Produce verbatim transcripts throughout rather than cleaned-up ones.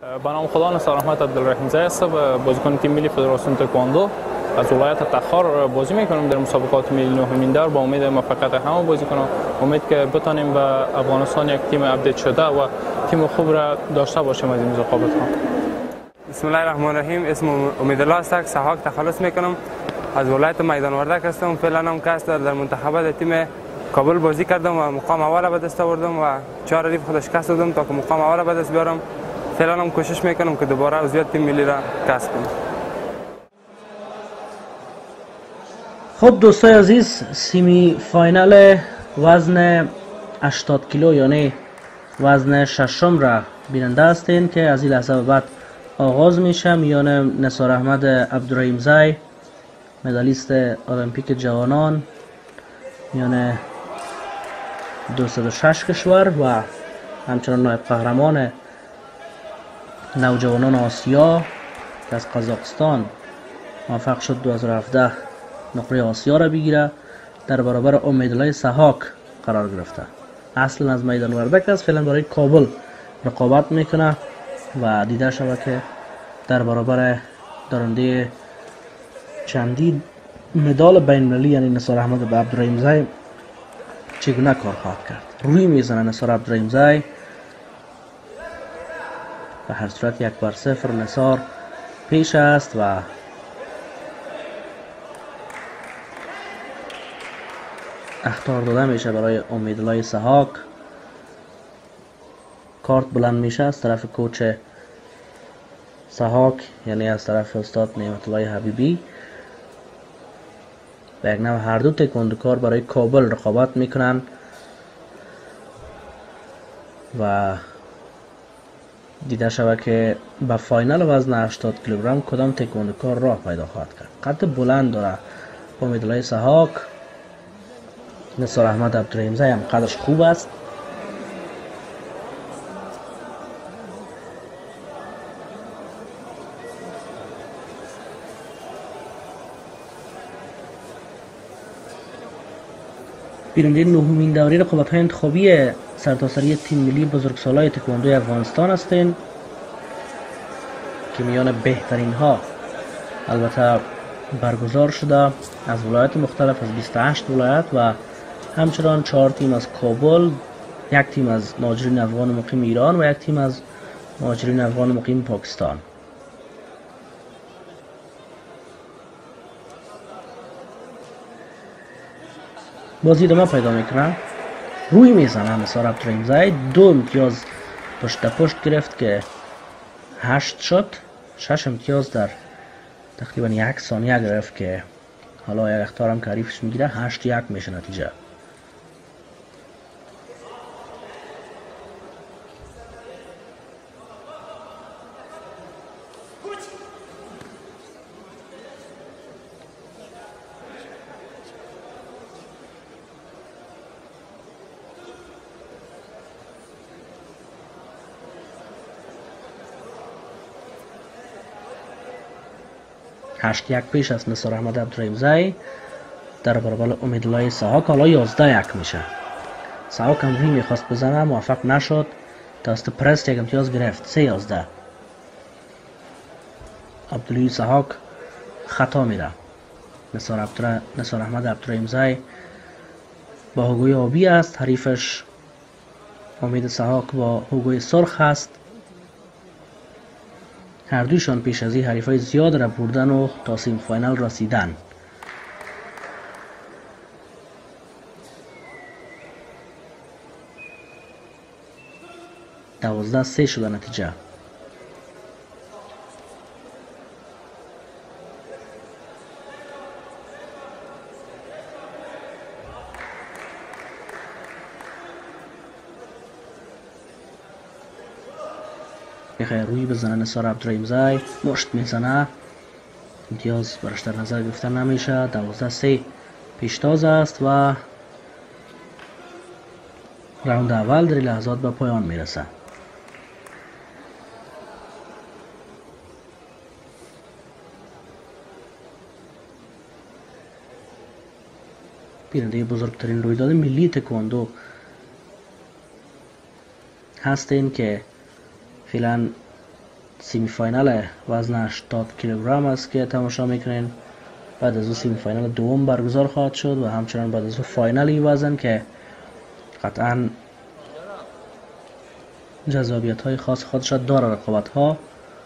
به نام خدا، نثار احمد عبدالرحیم‌زی هستم، بازیکن تیم ملی فدراسیون تکواندو از ولایت تخار بازی میکنم در مسابقات ملی نهمین دور. با امید موفقیت همه بازیکنان، امید که بتانیم به افغانستان یک تیم اپدیت شده و تیم خوب را داشته باشیم از این مسابقات ها. بسم الله الرحمن الرحیم. اسم امیدالله است. سحاق تخلص میکنم. از ولایت میدان وردک هستم. فعلا هم کس در منتخبات تیم کابل بازی کردم و مقام اول به دست آوردم و چهار ریف خودش کسب دادم تا که مقام اول به دست بیارم. فعلا هم کوشش میکنم که دوباره عضویت تیم ملی را کسب کنم. خب دوستای عزیز، سیمی فاینال وزن هشتاد کیلو یعنی وزن ششم را بیننده هستین که از این لحظه به بعد آغاز میشه. میان نثار احمد عبدالرحیم‌زی، مدالیست المپیک جوانان، میان دویست و شش کشور و همچنان نایب قهرمان نوجوانان آسیا که از قزاقستان موفق شد دو هزار و هفده نقره آسیا را بگیره، در برابر امیدالله سحاق قرار گرفته. اصلا از میدان وردک است، فعلا برای کابل رقابت میکنه و دیده شده که در برابر دارنده چندین مدال بین المللی یعنی نثار احمد عبدالرحیم‌زی چگونه کار خواهد کرد. روی میزنه نثار عبدالرحیم‌زی، به هر صورت یک بر صفر نثار پیش است و اخطار داده میشه برای امیدالله سحاق. کارت بلند میشه از طرف کوچ سحاق یعنی از طرف استاد نعمت الله حبیبی. به یک نوع هر دو تکواندوکار برای کابل رقابت میکنن و دیده شود که به فاینال وزن هشتاد کیلوگرم کدام تکواندوکار راه پیدا خواهد کرد. قد بلند داره امیدالله سحاق. نثار احمد عبدالرحیم‌زی هم قدش خوب است. بیننده نهمین دوره رقابت‌های انتخابی سرتاسری تیم ملی بزرگسالای تکواندوی افغانستان هستند که میان بهترین ها البته برگزار شده از ولایت مختلف، از بیست و هشت ولایت و همچنان چهار تیم از کابل، یک تیم از مهاجرین افغان مقیم ایران و یک تیم از مهاجرین افغان مقیم پاکستان. بازی ادامه پیدا میکنه. روی میزنه نثار عبدالرحیم‌زی، دو امتیاز پشت پشت گرفت که هشت شد. شش امتیاز در تقریبا یک ثانیه گرفت که حالا یک اخطار هم که حریفش میگیره. هشت یک میشه نتیجه. هشت یک پیش از نثار احمد عبدالرحیم‌زی در برابر امیدالله سحاق. حالا یازده یک میشه. سحاق هم روی میخواست بزنه، موفق نشد. دست پرست یک امتیاز گرفت. سه یازده. عبدالله سحاق خطا میره. نثار عبدالر... نثار احمد عبدالرحیم‌زی با حوگوی آبی است. حریفش امید سحاق با حوگوی سرخ است. هر دویشان پیش از این حریفای زیاد را بردن و تا سیم فاینال رسیدن. دوازده سه شده نتیجه. میخوای روی بزنه نثار عبدالرحیم‌زی، مشت میزنه، امتیاز برش در نظر گرفتن نمیشه. دوازده سه پیشتاز است و راوند اول در لحظات به پایان میرسه. بیننده بزرگترین رویداد ملی تکواندو هستین که فعلا سیمی فاینال وزن هشتاد کیلوگرم است که تماشا میکنین. بعد از او سیمی فاینال دوم برگزار خواهد شد و همچنان بعد از او فاینال این وزن که قطعا جذابیت های خاص خودش داره. رقابت ها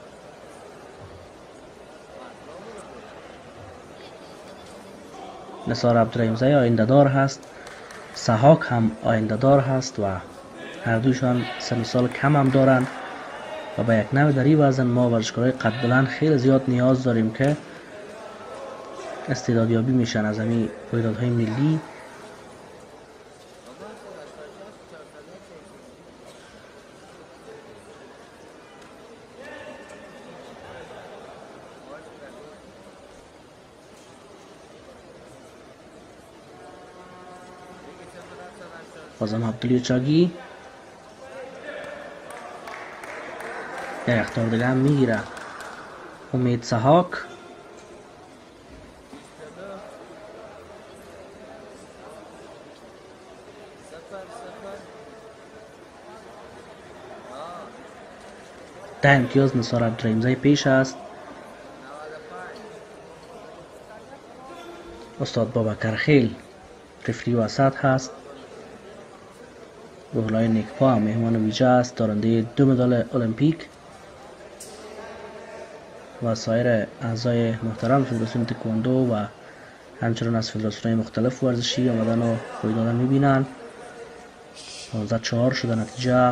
نثار عبدالرحیمزی آینده دار هست، سحاک هم آینده دار هست و هر دویشان سن سال کم هم دارن و با یک نوع در این وزن ما ورزشکارای قد بلند خیلی زیاد نیاز داریم که استعدادیابی میشن از همین رویدادهای ملی. بازم عبدالی چاگی یک اختار دیگه هم میگیره. امید سحاک ده امتیاز نثار عبدالرحیمزی پیش است. استاد بابکر خیل رفری وسط هست. روح‌الله نیکپا هم مهمان ویژه است، دارنده دو مدال المپیک و سایر اعضای محترم فدراسیون تکواندو و همچنان از فدراسیون‌های مختلف ورزشی آمدن و رویداد میبینن. پانزده چهار شده نتیجه.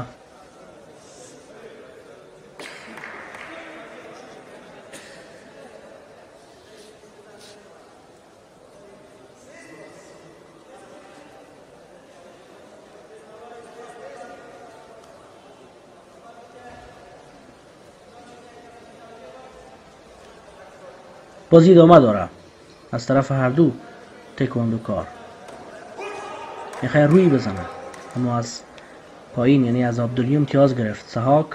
بازی ادامه داره از طرف هر دو تکواندو کار. میخواه روی بزنه اما از پایین یعنی از عبدالی امتیاز گرفت. سحاک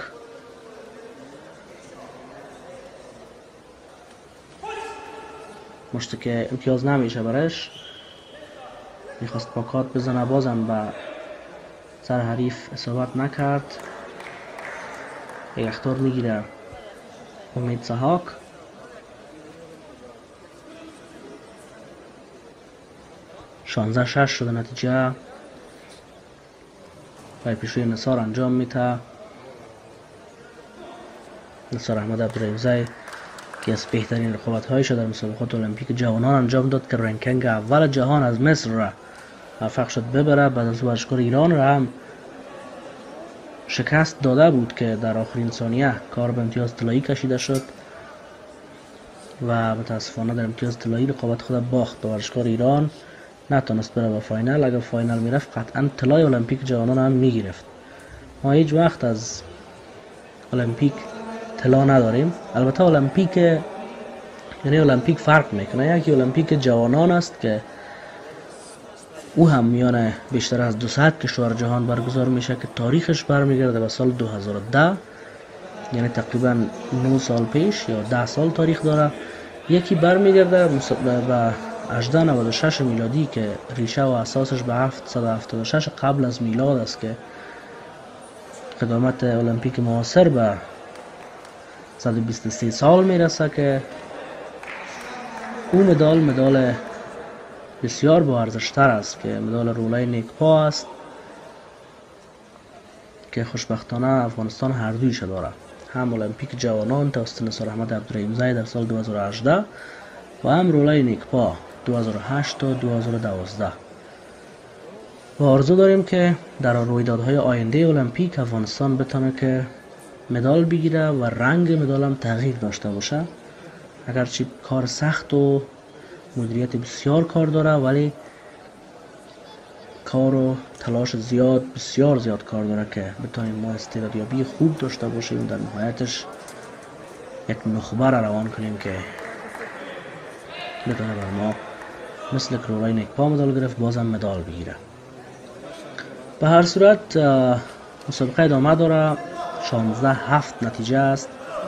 مشت که امتیاز نمیشه برش، میخواست پاکات بزنه بازم به سر حریف اصابت نکرد. یک اخطار میگیره امید سحاک. شانزده شش شده نتیجه. پای پیشوی نثار انجام میده. نثار احمد عبدالرحیمزی که از بهترین رقابت هایش در مسابقات المپیک جوانان انجام داد که رنکینگ اول جهان از مصر را موفق شد ببره. بعد از ورزشکار ایران را هم شکست داده بود که در آخرین ثانیه کار به امتیاز طلایی کشیده شد و متاسفانه در امتیاز طلایی رقابت خود باخت به ورزشکار ایران. نتونست بره به فاینال. اگر فاینال میرفت قطعا طلای المپیک جوانان هم میگرفت. ما هیچ وقت از المپیک طلا نداریم. البته المپیک یعنی المپیک فرق میکنه. یکی المپیک جوانان است که او هم میانه بیشتر از دویست کشور جهان برگزار میشه که تاریخش برمیگرده به سال دو هزار و ده، یعنی تقریبا نه سال پیش یا ده سال تاریخ داره. یکی برمیگرده به هجده نود و شش میلادی که ریشه و اساسش به هفتصد و هفتاد و شش قبل از میلاد است که قدامت المپیک معاصر به صد و بیست و سه سال میرسه که اون مدال مدال بسیار با ارزش‌تر است که مدال روح‌الله نیکپا است که خوشبختانه افغانستان هر دویش داره، هم المپیک جوانان توسط نثار احمد عبدالرحیمزی در سال دو هزار و هجده و هم روح‌الله نیکپا دو هزار و هشت تا دو هزار و دوازده. و آرزو داریم که در رویدادهای آینده المپیک افغانستان بتونه که مدال بگیره و رنگ مدال هم تغییر داشته باشه. اگرچه کار سخت و مدیریت بسیار کار داره ولی کار و تلاش زیاد بسیار زیاد کار داره که بتونیم ما استعدادیابی خوب داشته باشیم، در نهایتش یک نخبه را روان کنیم که بتونه بر ما مثل روح‌الله نیکپا مدال گرفت بازم مدال بگیره. به هر صورت مسابقه ادامه داره. شانزده هفت نتیجه است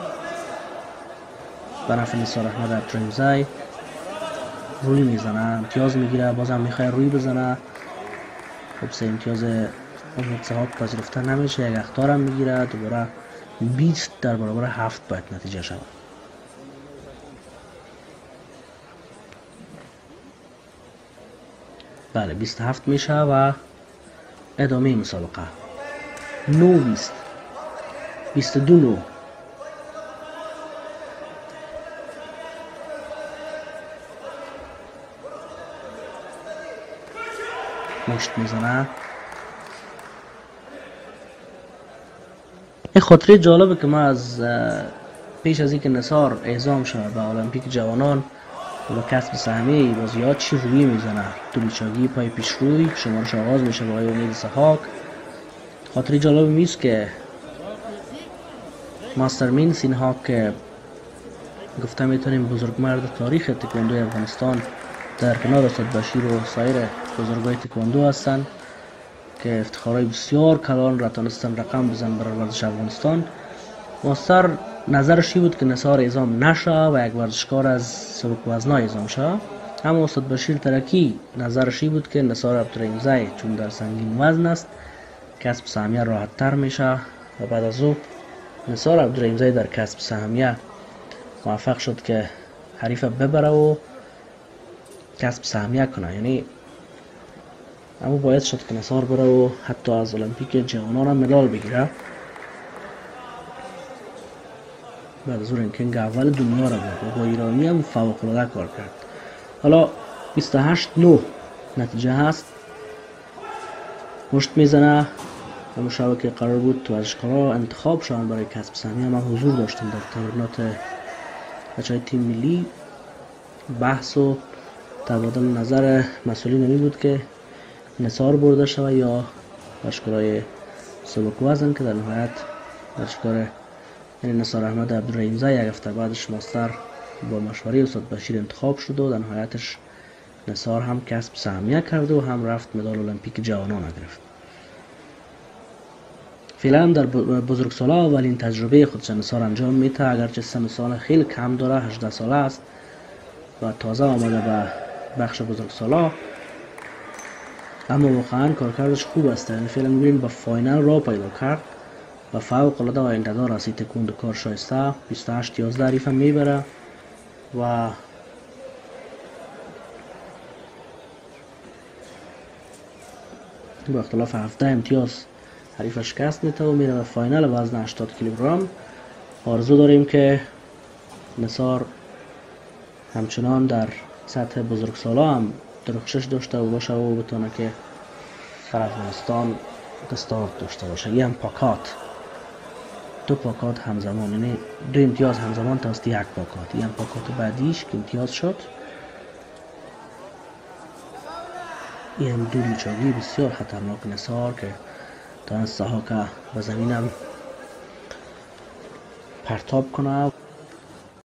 به نفع نثار احمد عبدالرحیمزی. روی میزنه، امتیاز میگیره، بازم میخواه روی بزنه. خب سه امتیاز امید سحاک پذیرفته نمیشه، یک اخطار هم میگیره. دوباره بیست در برابر هفت باید نتیجه شود. بله بیست و هفت میشه و ادامه مسابقه. نو بیست، بیست و دو نو، مشت میزنه. این خاطره جالبه که ما از پیش از اینکه نثار اعزام شد به المپیک جوانان و کسب سهمیه بازیات چی روی میزنه، دولیچاگی پای پیش روی که شمارش آغاز میشه با آقای امید سحاک. خاطره جالب میست که ماستر مین سینهاک که گفته میتونیم بزرگمرد تاریخ تکواندو افغانستان در کنار استاد بشیر و سایر بزرگای تکواندو هستند که افتخارهای بسیار کلان را تانستن رقم بزن برای ورزش افغانستان. ماستر نظرشی بود که نثار اعزام نشه و یک ورزشکار از سبک وزنا اعزام شه. اما استاد بشیر ترکی نظرشی بود که نثار عبدالرحیمزی چون در سنگین وزن است کسب سهمیه راحت تر میشه و بعد از او نثار عبدالرحیمزی در کسب سهمیه موفق شد که حریف ببره و کسب سهمیه کنه. یعنی اما باید شد که نثار بره و حتی از المپیک جوانان هم مدال بگیره. بعد از اون رنکینگ اول دنیا را بود و با ایرانی هم فوق العاده کار کرد. حالا بیست و هشت نو نتیجه هست. مشت میزنه و مشابه که قرار بود تو ورزشکارا انتخاب شدن برای کسب سهمیه. من حضور داشتم در تمرینات بچهای تیم ملی. بحث و تبادل نظر مسئولین نمی بود که نثار برده شود یا ورزشکارای سبک وزن که در نهایت ورزشکار یعنی نثار احمد عبدالرحیمزی یک هفته بعدش ماستر با مشوره استاد بشیر انتخاب شد و در نهایتش نثار هم کسب سهمیه کرد و هم رفت مدال المپیک جوانان گرفت. فعلا هم در بزرگسالا اولین تجربه خودش نثار انجام میده، اگرچه سن سال خیلی کم داره، هجده ساله است و تازه آمده به بخش بزرگسالا، اما واقعا کارکردش خوب است. یعنی فعلا میبینیم با فاینال را پیدا کرد و فوق العاده آینده دار است. تکواندو کار شایسته بیست و هشت یازده حریف هم میبره و با اختلاف هفده امتیاز حریف شکست میده و میره به فاینال وزن هشتاد کیلوگرم. آرزو داریم که نثار همچنان در سطح بزرگسالا هم درخشش داشته و باشه و بتونه که در افغانستان دستاورد داشته باشه. یه هم پاکات، دو پاکات همزمان، یعنی دو امتیاز همزمان توسط یک پاکات. یه هم پاکات بعدیش که امتیاز شد. یه هم دولیچاگی بسیار خطرناک نثار که تانست سحاک به زمینم پرتاب کنه.